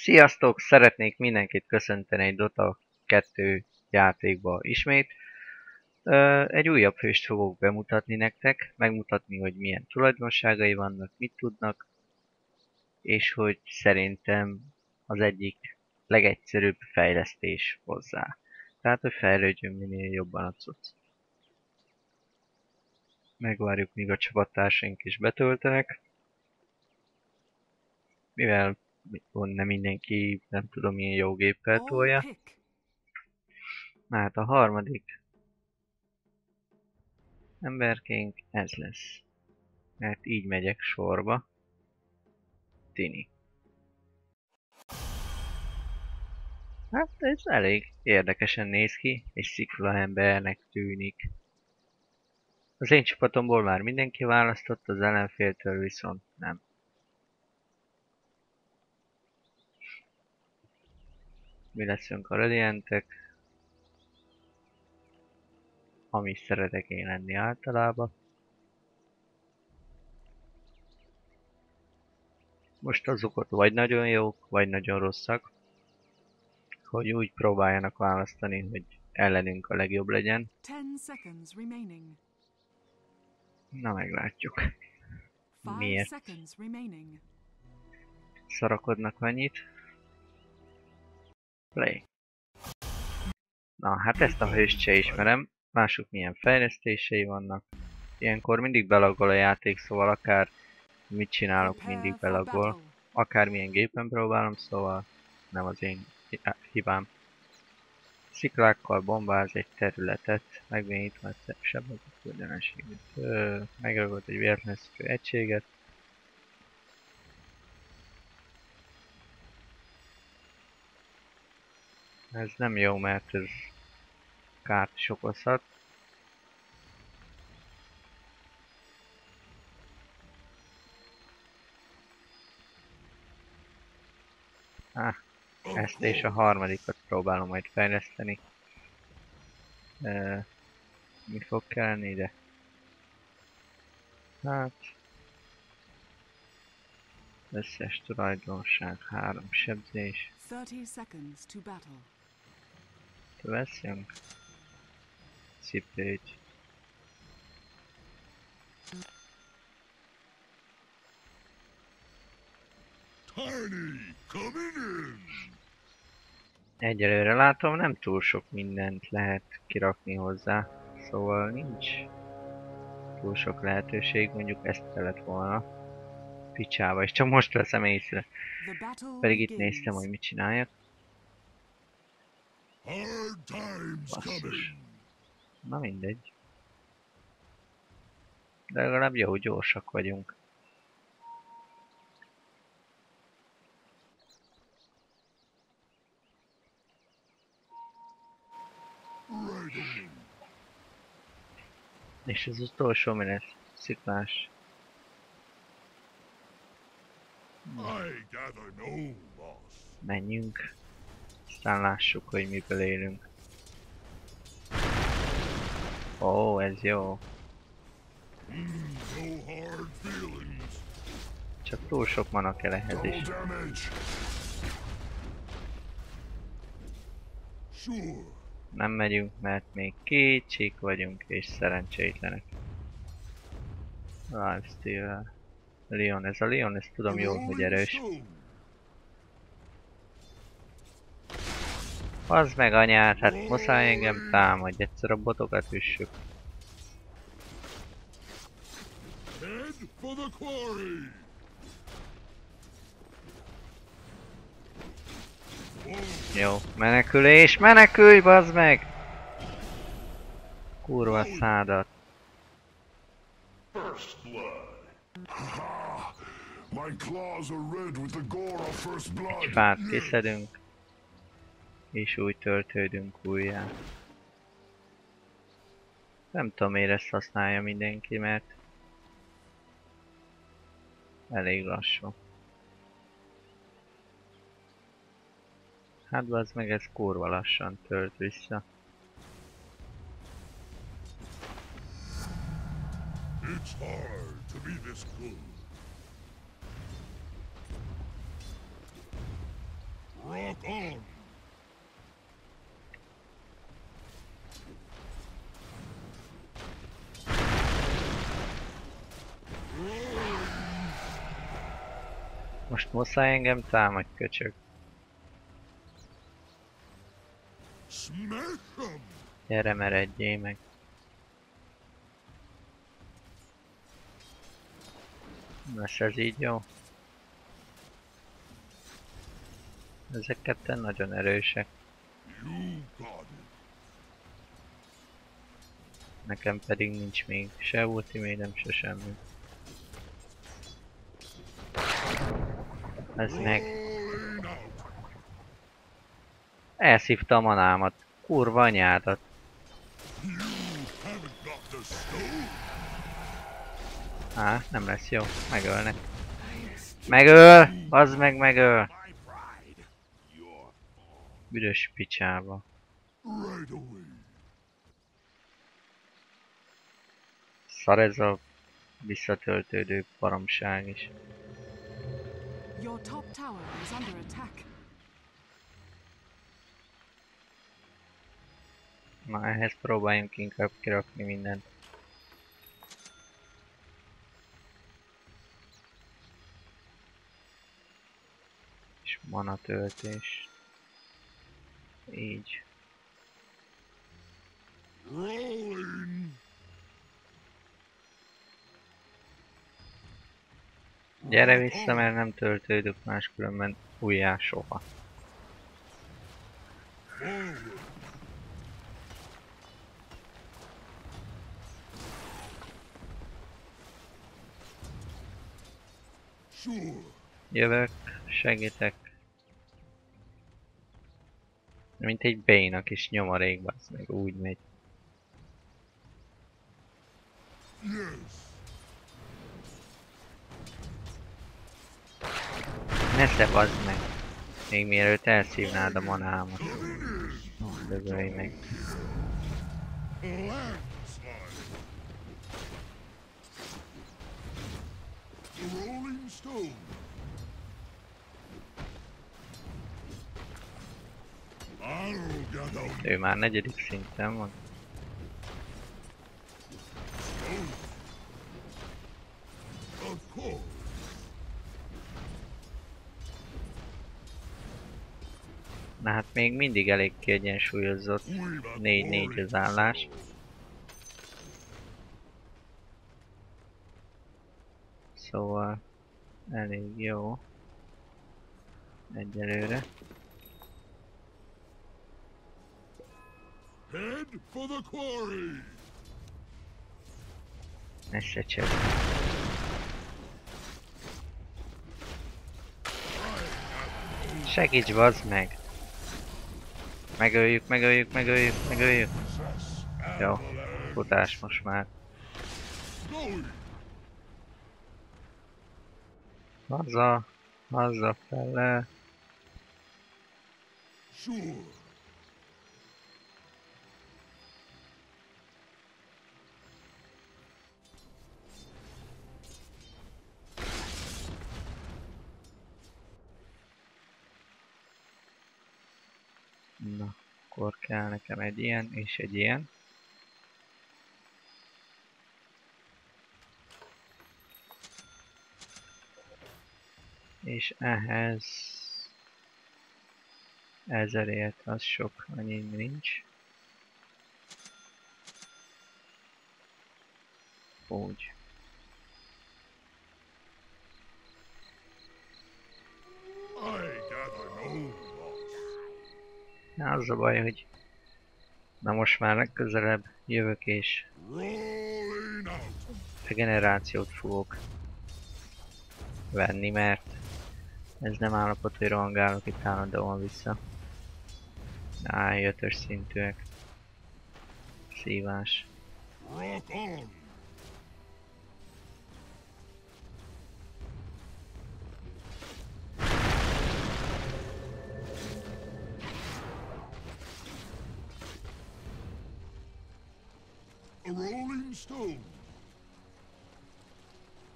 Sziasztok! Szeretnék mindenkit köszönteni egy Dota 2 játékba ismét. Egy újabb főst fogok bemutatni nektek, megmutatni, hogy milyen tulajdonságai vannak, mit tudnak, és hogy szerintem az egyik legegyszerűbb fejlesztés hozzá. Tehát, hogy fejlődjön minél jobban a cucc. Megvárjuk, míg a csapattársaink is betöltenek. Mivel nem mindenki, nem tudom, milyen jó géppel tolja. Hát a harmadik emberkénk ez lesz. Mert így megyek sorba. Tini. Hát ez elég érdekesen néz ki, és szikla embernek tűnik. Az én csapatomból már mindenki választott, az ellenféltől viszont nem. Mi leszünk a Radiantek. Ami szeretek én lenni általában. Most azok ott vagy nagyon jók, vagy nagyon rosszak. Hogy úgy próbáljanak választani, hogy ellenünk a legjobb legyen. Na, meglátjuk. Miért szarakodnak annyit? Play. Na, hát ezt a hőst se ismerem. Mások milyen fejlesztései vannak. Ilyenkor mindig belagol a játék, szóval akár mit csinálok, mindig belagol. Akármilyen gépen próbálom, szóval nem az én hibám. Sziklákkal bombáz egy területet, megvényt már sebben a küldenességet. Megragadt egy véletlenszerű egységet. Ez nem jó, mert ez kárt is okozhat. Ezt és a harmadikat próbálom majd fejleszteni. Mi fog kelleni ide? Hát... összes tulajdonság, 3 sebzés. Veszünk. Cipőt. Egyelőre látom, nem túl sok mindent lehet kirakni hozzá, szóval nincs túl sok lehetőség, mondjuk ezt kellett volna picsába, és csak most veszem észre. Pedig itt néztem, hogy mit csináljak. Basszus. Na mindegy. De legalább jó, gyorsak vagyunk. És az utolsó mi lesz? Sziklás. Menjünk. Aztán lássuk, hogy miből élünk. Ó, ez jó. Csak túl sok mana kell ehhez is. Nem megyünk, mert még kétsik vagyunk és szerencsétlenek. Lifesteal. Leon, ez a Leon, ezt tudom jól, hogy erős. Az meg anyát, hát muszáj engem támadj, egyszer a botokat üssük. Jó, menekülés, menekülj, bazd meg! Kurva szádat. Egy fát kiszedünk, és úgy töltődünk újjá. Nem tudom, miért ezt használja mindenki, mert elég lassú. Hát bazd meg, ez kurva lassan tölt vissza. Rock on! Most muszáj engem támadj, köcsög. Smash 'em! Gyere, meredjél meg. Lesz ez így jó? Ezek ketten nagyon erősek. You got it. Nekem pedig nincs még se ultimate, se semmi. Ez meg. Rolling out. Elszívta a manámat. Kurva anyádat. You haven't got the stone. Á, nem lesz jó. Megölnek. Megöl! Az meg megöl! My pride. Your Büdös picsába. right away. Szar ez a visszatöltődő baromság is. Your top tower is under attack. Na, ehhez próbáljunk inkább kirakni mindent. És mana töltés. Így. Rolling. Gyere vissza, mert nem töltődök máskülönben újjá soha. Forward. Sure. Jövök, segítek. Mint egy bénak is nyomorékba, az meg úgy megy. Yes. Nesze bazd meg! Még mielőtt elszívnád a manámat. Dögölj meg. Landslide. The Rolling Stone. I'll gather Ő már 4. szinten van. of course. Na hát még mindig elég kiegyensúlyozott. We've got 4-4 az állás. Szóval elég jó. Egyelőre. Head for the quarry. Ne se csönd. Segíts, bazd meg! Megöljük, megöljük, megöljük, megöljük. Jó, futás most már. Going. Haza, hazafele. Sure. Na, akkor kell nekem egy ilyen és egy ilyen. És ehhez 1000 élet, az sok, annyi nincs. Úgy. I gather no loss. Na, az a baj, hogy na most már legközelebb jövök és Rolling out. regenerációt fogok venni, mert ez nem állapot, hogy rohangálok itt állandóan vissza. Á, 5-ös szintűek. Szívás. Rock on. A rolling stone.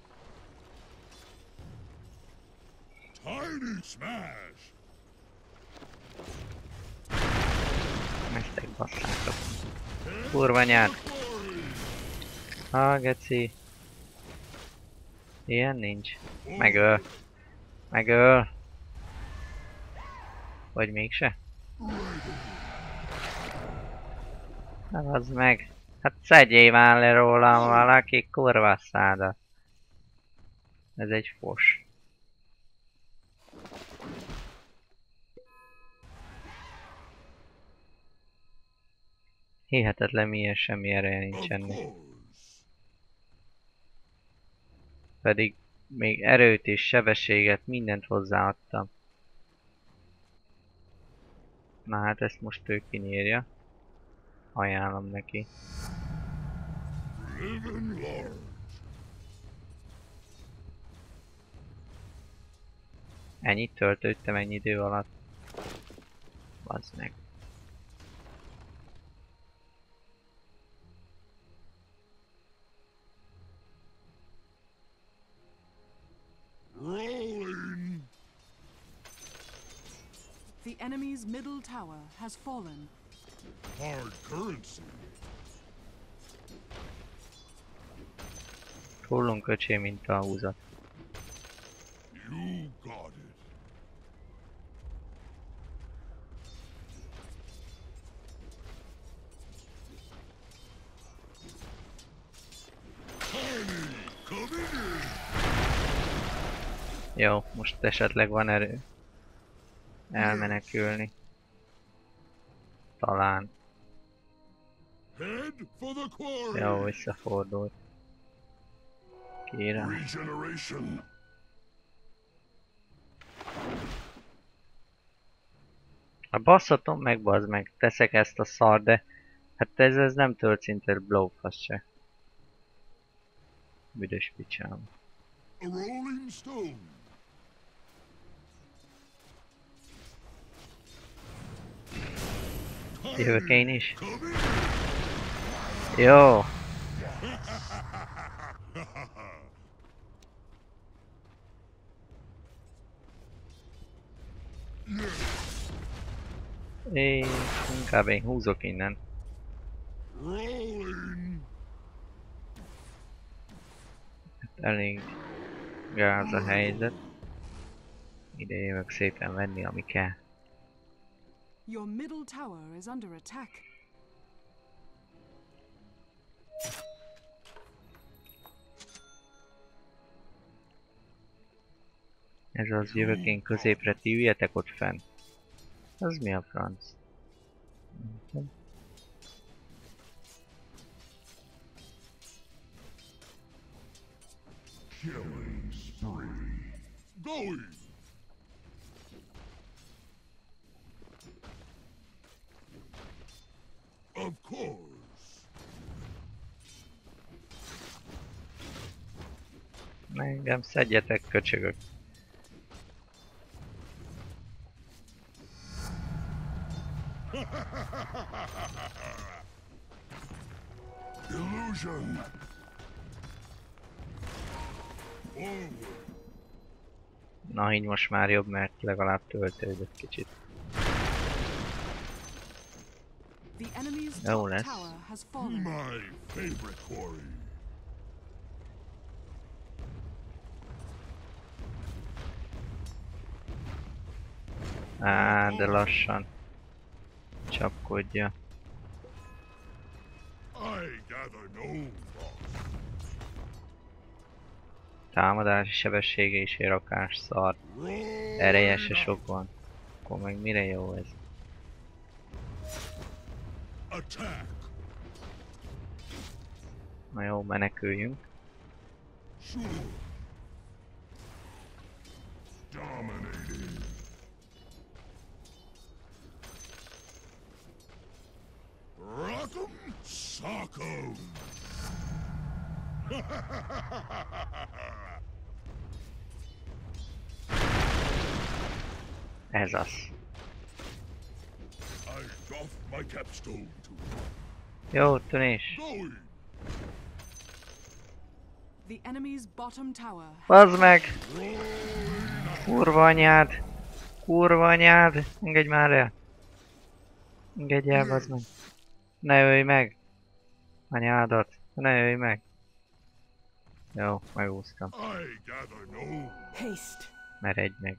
Tiny smash. Elkezdtek basszátok. Kurva anyád! Ha, geci. Ilyen nincs. Megöl. Megöl. Vagy mégse? Hát az meg. Hát szedjél már le rólam valaki, kurva szádat. Ez egy fos. Hihetetlen milyen semmi ereje nincsen. Pedig még erőt és sebességet, mindent hozzáadtam. Na hát ezt most ő kinyírja. Ajánlom neki. Ennyit töltöttem ennyi idő alatt. Bazd meg. Rolling. The enemy's middle tower has fallen. Hard currency. Hullunk öcsém, mint a húzat. You got it. Tiny, coming in. Jó, most esetleg van erő elmenekülni. Talán. Head for the quarry. Jó, visszafordult. Kérem. Regeneration. A basszatom meg, bazd meg, teszek ezt a szar, de hát ez nem tölt szinte blowfasz se. Büdös picsám. A rolling stone. Jövök én is. Coming. Jó. Inkább én húzok innen. Rolling. Elég gáz a helyzet. Ide jövök szépen venni, ami kell. Your middle tower is under attack. Ez az, jövök én középre, ti üljetek ott fenn. Az mi a franc? Killing spree. Going. Of course. Engem szedjetek, köcsögök. Illusion. Forward. Na így most már jobb, mert legalább töltődött kicsit. The enemy's Jó top lesz. tower has fallen. My favorite quarry. Á, de lassan. Csapkodja. I gather no loss. Támadási sebessége is ér rakás szar. Ereje se sok van. Akkor meg mire jó ez? Attack. Na jó, meneküljünk. Sure. Dominating. Rock'em sock'em. Ez az. I doff my capstone to Jó tűnés. going. The enemy's bottom tower. Bazd meg! Kurva anyád! Kurva anyád! Engedj már el! Engedj el, bazd meg! Ne ölj meg! Anyádat! Ne ölj meg! Jó, megúsztam. I gather no. Haste. Meredj meg.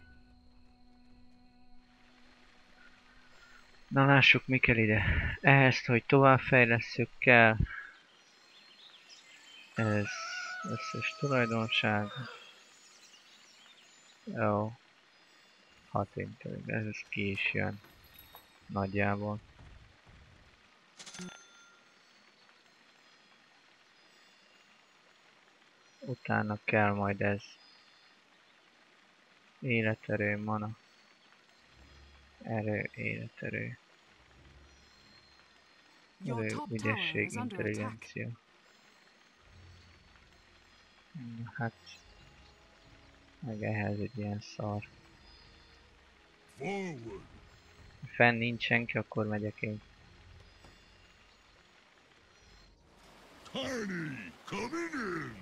Na lássuk, mi kell ide. Ehhez, hogy továbbfejlesszük kell. Ez összes tulajdonság. Jó. 6 intelligens, ez ki is jön. Nagyjából. Utána kell majd ez. Életerő, mana. Erő, életerő. Your Erő, top tower ügyesség, is under attack. intelligencia. Hát... Meg ehhez egy ilyen szar. Forward. Fenn nincs senki, akkor megyek én. Tiny coming in.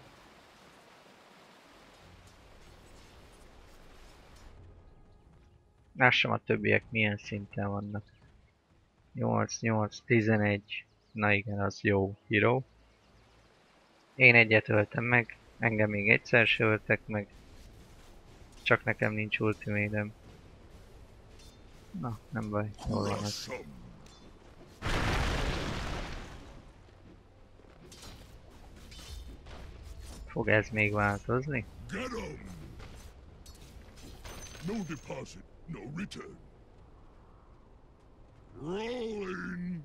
Lássam a többiek milyen szinten vannak. 8, 8, 11. Na igen, az jó híró. Én egyet öltem meg, engem még egyszer se öltek meg. Csak nekem nincs ultimate-em. Na, nem baj, jól van ez. Crush 'em. Fog ez még változni? Get 'em. No deposit, no return. Rolling.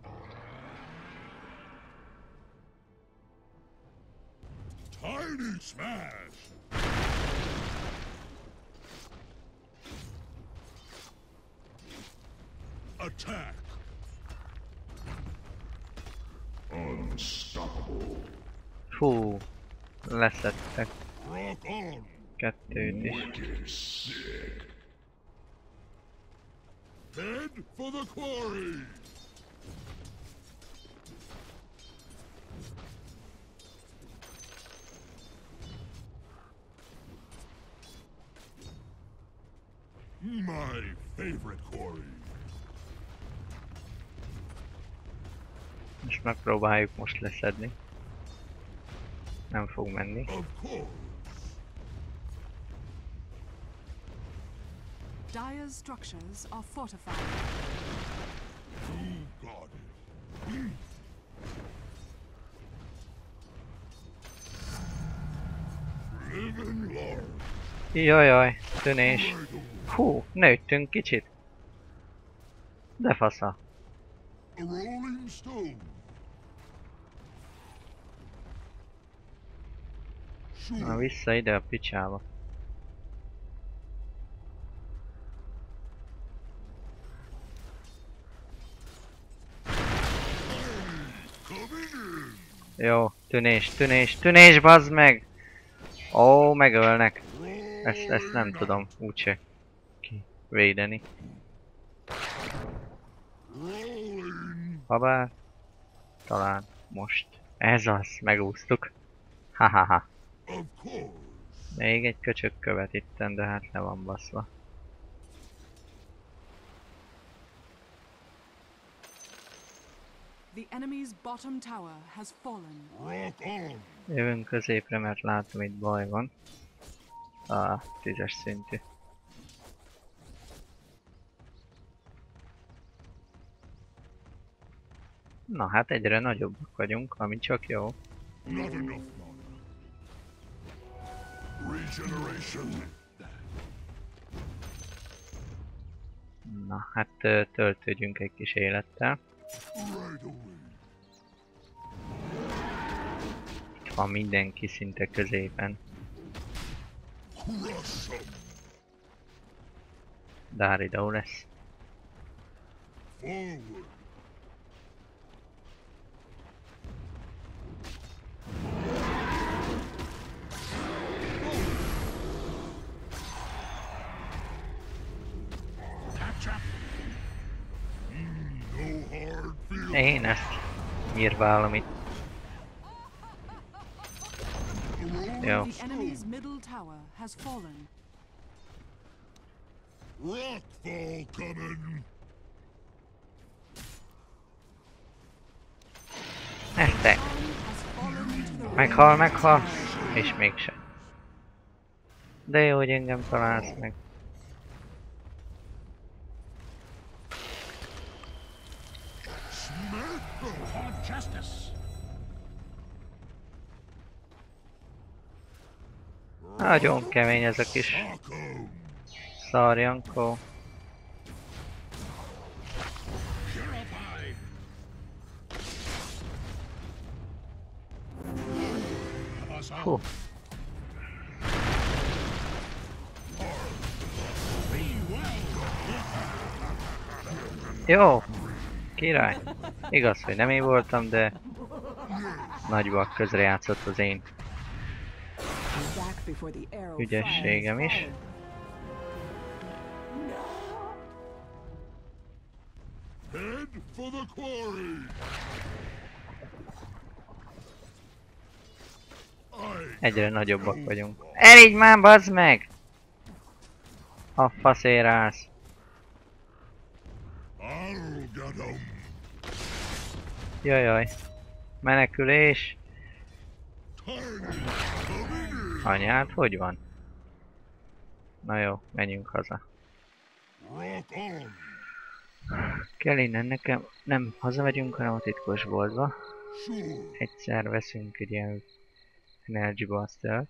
Tiny smash. Attack. Unstoppable. Fú, leszettek Rock on. kettőt is. Wicked sick. Head for the quarry. My favorite quarry. Most megpróbáljuk most leszedni. Nem fog menni. Of course. Dire's structures are fortified. You got it. Living large. Jajaj, tűnés. Right away. Hú, nőttünk kicsit. De fasza. A rolling stone. Na Sure. vissza ide a picsába. Coming in. Jó, tűnés, tűnés, tűnés, bazd meg! Ó, megölnek. Ezt nem tudom úgyse kivédeni. Rolling. Habár talán most. Ez az, megúsztuk. Hahaha. Of course. Még egy köcsög követ itten, de hát le van baszva. The enemy's bottom tower has fallen. Rock on. Jövünk középre, mert látom itt baj van. A 10-es szintű. Na hát egyre nagyobbak vagyunk, ami csak jó. Not enough mana. Regeneration. Na hát töltődjünk egy kis élettel. Right away. Itt van mindenki szinte középen. Crush 'em. Dáridó lesz. Forward. No hard feelings. Én ezt nyírválom itt. Jó. The enemy's middle tower has fallen. Rockfall coming. Eztek. Has fallen into the Meghal, meghal. És mégsem. De jó, hogy engem találsz meg. Nagyon kemény ez a kis szarjankó. Hú. Jó, király. Igaz, hogy nem én voltam, de nagybak közre játszott az én back before the arrow ügyességem is. Head for the quarry. Egyre nagyobbak vagyunk. Elígy már, bazd meg! A faszért állsz. I'll get 'em. Jajaj. Menekülés. Anyád, hogy van? Na jó, menjünk haza. Rock on. Kell innen nekem, nem hazamegyünk, hanem a titkos boltba. Sure. Egyszer veszünk egy ilyen Energy Bustert.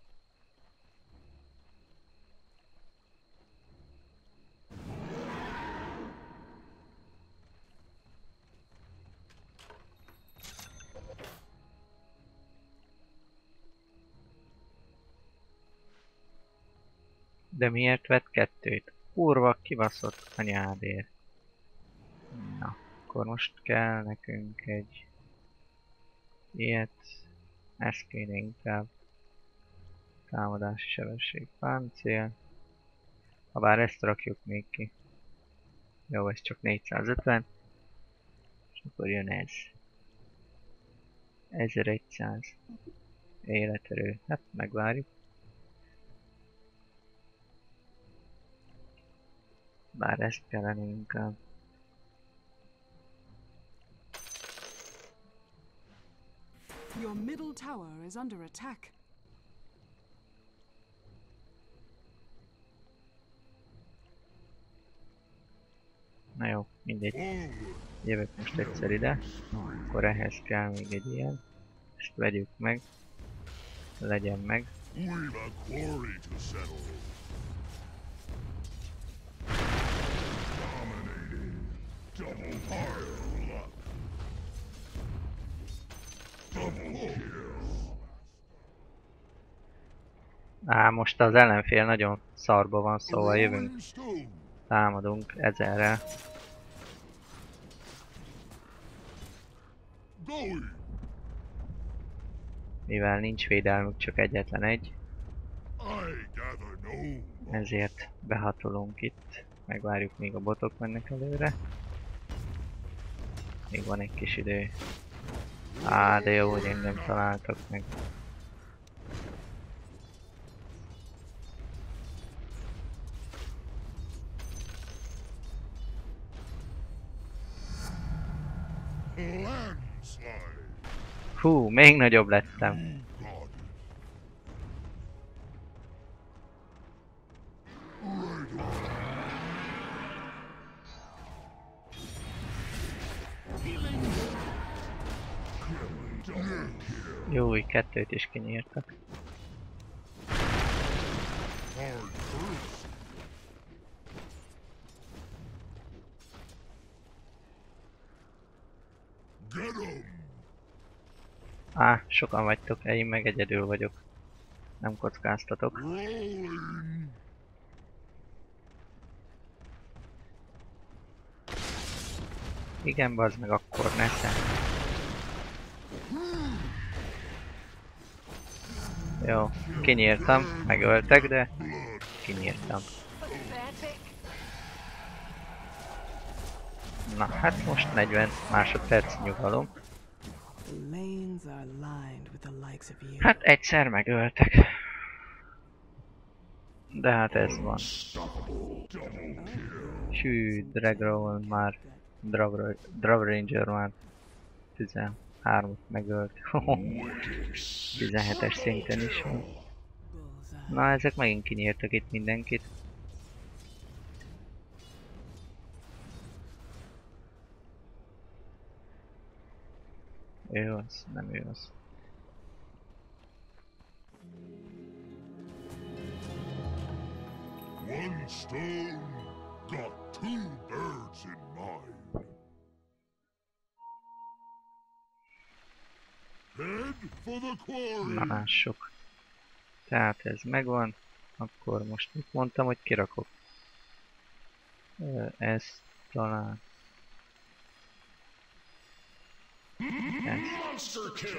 De miért vett kettőt? Kurva, kibaszott anyádért. Na, akkor most kell nekünk egy ilyet. Ez kéne inkább. Támadási sebesség, páncél. Habár ezt rakjuk még ki. Jó, ez csak 450. És akkor jön ez. 1100. Életerő. Hát megvárjuk. Bár ezt kellene inkább. Your middle tower is under attack. Na jó, mindegy. Jövök most egyszer ide. Akkor ehhez kell még egy ilyen. Ezt vegyük meg. Legyen meg. We've a quarry to settle. Dominating. Double pile luck. Double kill. Á, most az ellenfél nagyon szarba van, szóval jövünk. Rolling stone. Támadunk 1000-rel. Going. Mivel nincs védelmük, csak egyetlen egy. I gather no. Ezért behatolunk itt. Megvárjuk, míg a botok mennek előre. Még van egy kis idő. Á, de jó, hogy engem találtak meg. Landslide. Hú, még nagyobb lettem. God. Jó, hogy kettőt is kinyírtak. Hard first. Get 'em. Á, sokan vagytok, én meg egyedül vagyok. Nem kockáztatok. Rolling. Igen, bazd meg, akkor nekem. Jó, kinyírtam, megöltek, de kinyírtam. Na, hát most 40 másodperc nyugalom. The lanes are lined with the likes of you. Hát egyszer megöltek. De hát ez van. Hű, Dragon már... Drav Ranger már 10 3-at megölt. 17-es szinten is van. Na, ezek megint kinyírtak itt mindenkit. Ő az, nem ő az. One stone got 2 birds in mind. Head for the quarry. Na lássuk. Tehát ez megvan. Akkor most mit mondtam, hogy kirakok? Ezt talán... Ez.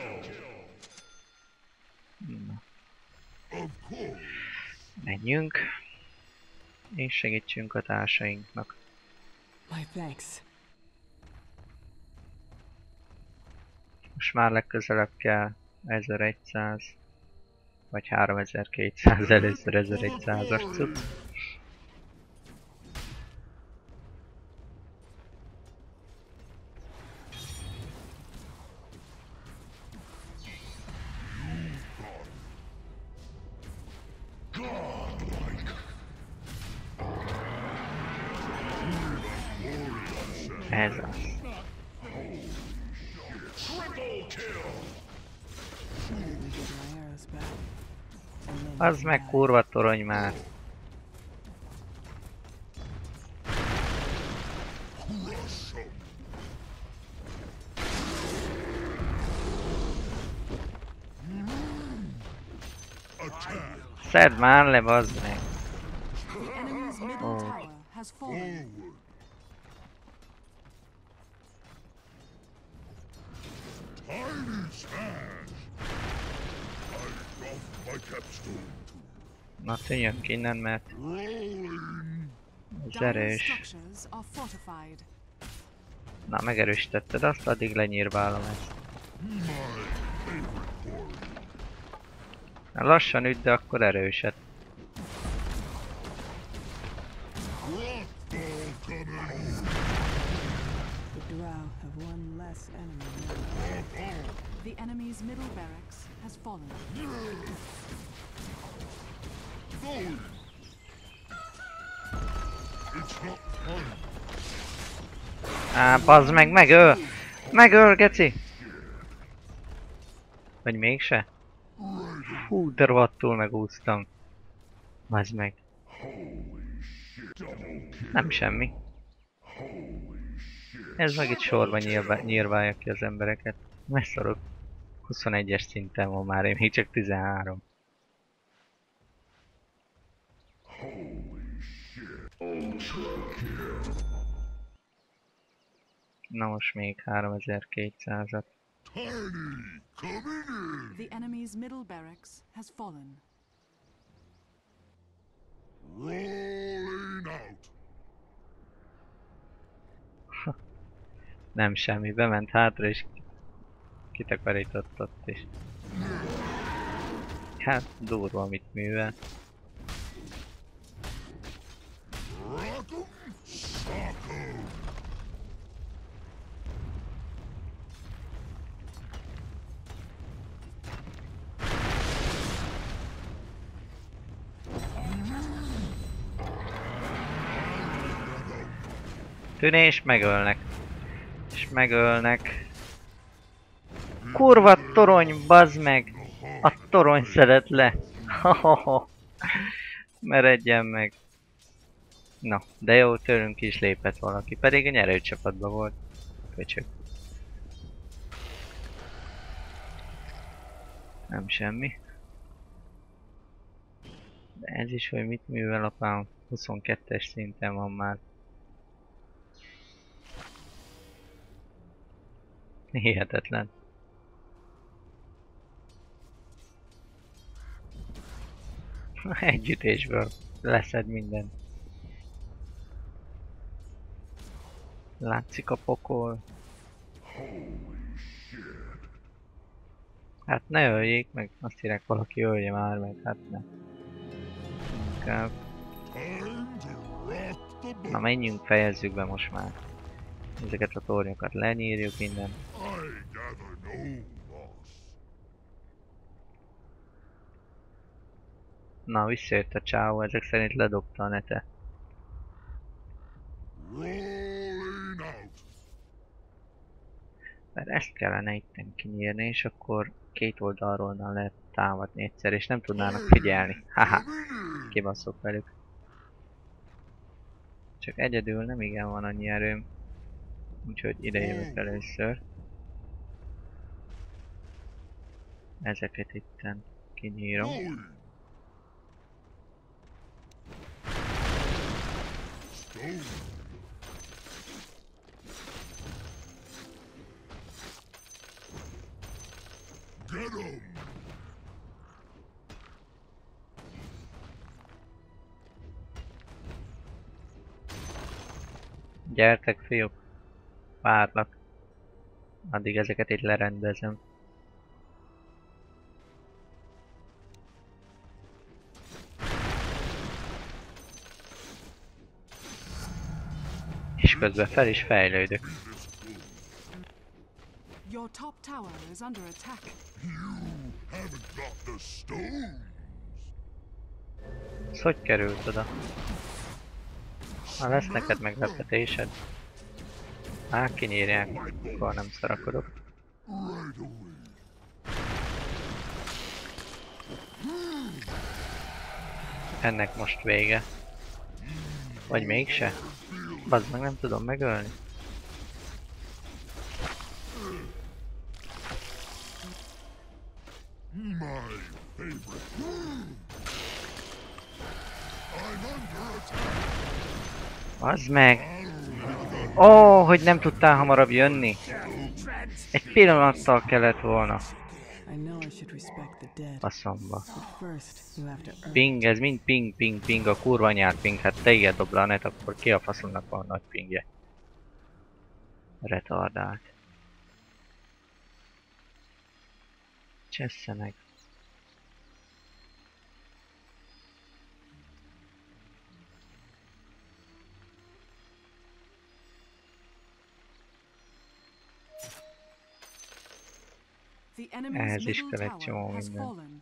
Na. Of course. Menjünk. És segítsünk a társainknak. My thanks. Most már legközelebb kell 1100 vagy 3200, először 1100-as cucc. Ez az. Az meg kurva torony már. Szedd már le, bazd meg. The enemy's middle tower has fallen. Tiny smash. I doff my capstone to Na tűnjünk innen, mert rolling. ez Dire's erős. structures are fortified. Na megerősítetted azt, addig lenyírválom ezt. My favorite quarry. Na, lassan üt, de akkor erőset. Rockfall coming. The Drow have one less enemy. The enemy's middle barracks has fallen. Going. It's not time. Á, bazd meg, megöl! Megöl, geci! Vagy mégse? Hú, de rohadtul megúsztam. Bazd meg. Nem semmi. Ez meg itt sorban nyírválja ki az embereket. Megszorok. 21-es szinten van már, én még csak 13. Na most még 3200-at. Tiny coming in. The enemy's middle barracks has fallen. Rolling out. Nem semmi, bement hátra és kitakarított ott is. Hát durva, amit művel. Rock'em sock'em. Tűnés, megölnek. És megölnek. Kurva torony, bazd meg! A torony szedett le. Meredjen meg. Na, de jó, tőlünk is lépett valaki, pedig a nyerőcsapatban volt. Köcsök. Nem semmi. De ez is, hogy mit művel apám, 22-es szinten van már. Hihetetlen. Egy ütésből leszed minden. Látszik a pokol. Hát ne öljék meg, azt írják valaki ölje már meg, hát ne. Inkább. Time to rock the boat. Na menjünk, fejezzük be most már. Ezeket a tornyokat lenyírjuk innen. I never know, boss. Na, visszajött a csávó, ezek szerint ledobta a nete. Rolling out. Mert ezt kellene itten kinyírni, és akkor két oldalról lehet támadni egyszer, és nem tudnának figyelni. Haha, kibaszok velük. Csak egyedül nem igen van annyi erőm. Úgyhogy ide jövök először. Ezeket itten kinyírom. Going. Stone. Get 'em. Gyertek, fiúk! Várlak. Addig ezeket itt lerendezem. És közben fel is fejlődök. Your top tower is under attack. You haven't got the stones. Ez hogy került oda? Ha lesz neked meglepetésed. Kinyírják, akkor nem szarakodok. Right away. Ennek most vége. Vagy mégse? Bazd meg, nem tudom megölni. My favorite. I'm under attack. Bazd meg! Ó, hogy nem tudtál hamarabb jönni. Egy pillanattal kellett volna. I know I should respect the dead, Faszomba. but first you have to earn Ping, ez mind ping, ping, ping, a kurva anyád ping, hát te ilyet dob le a net, akkor ki a faszomnak van nagy pingje. Retardált. Csesszenek. The enemy's Ehhez is middle kell egy csomó tower has minden. fallen.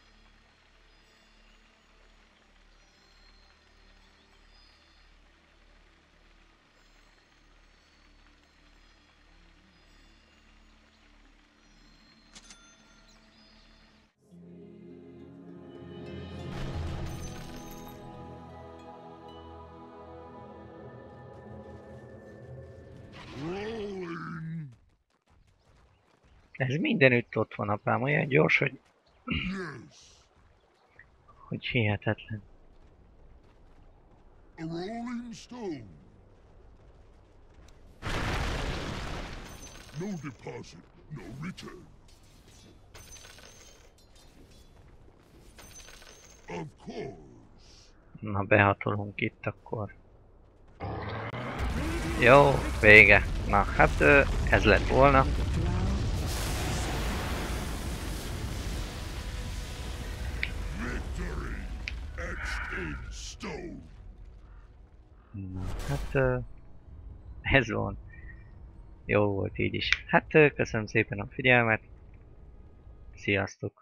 Rolling. Ez mindenütt ott van, apám, olyan gyors, Yes. hogy hihetetlen. A rolling stone. No deposit, no return. Of course. Na, behatolunk itt akkor. Jó, vége. Na, hát ez lett volna. Victory etched in stone. Na, hát ez van. Jó volt így is. Hát köszönöm szépen a figyelmet. Sziasztok!